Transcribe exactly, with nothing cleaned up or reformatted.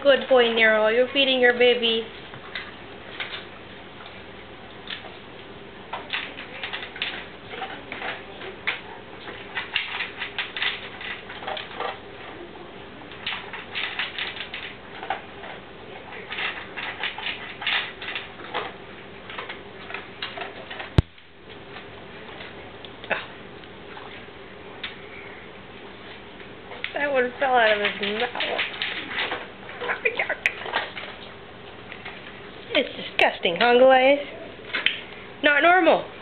good boy, Nero. You're feeding your baby. That one fell out of his mouth. It's disgusting, huh, Goliath? Not normal.